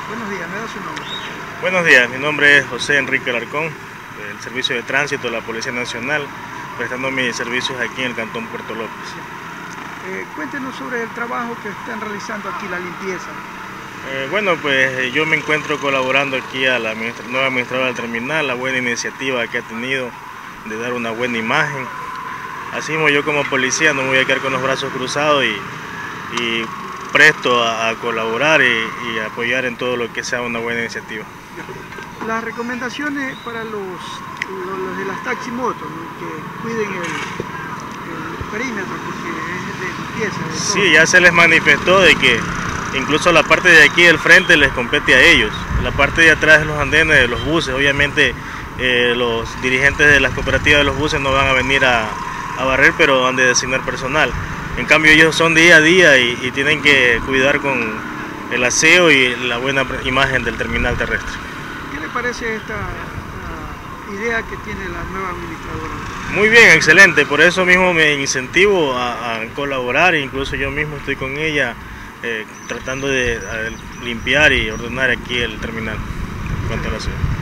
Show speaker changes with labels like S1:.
S1: Buenos días, ¿me da su nombre?
S2: Buenos días, mi nombre es José Enrique Alarcón, del Servicio de Tránsito de la Policía Nacional, prestando mis servicios aquí en el Cantón Puerto López.
S1: Cuéntenos sobre el trabajo que están realizando aquí, la limpieza.
S2: Pues yo me encuentro colaborando aquí a la nueva administradora del terminal, la buena iniciativa que ha tenido de dar una buena imagen. Así como yo como policía no me voy a quedar con los brazos cruzados y presto a colaborar y apoyar en todo lo que sea una buena iniciativa.
S1: Las recomendaciones para los de las taximotos, ¿no? Que cuiden el perímetro porque es de limpieza. De todo.
S2: Sí, ya se les manifestó de que incluso la parte de aquí del frente les compete a ellos. La parte de atrás de los andenes de los buses, obviamente los dirigentes de las cooperativas de los buses no van a venir a barrer, pero han de designar personal. En cambio ellos son día a día y tienen que cuidar con el aseo y la buena imagen del terminal terrestre.
S1: ¿Qué le parece esta idea que tiene la nueva administradora?
S2: Muy bien, excelente, por eso mismo me incentivo a colaborar, incluso yo mismo estoy con ella tratando de limpiar y ordenar aquí el terminal en cuanto a la ciudad.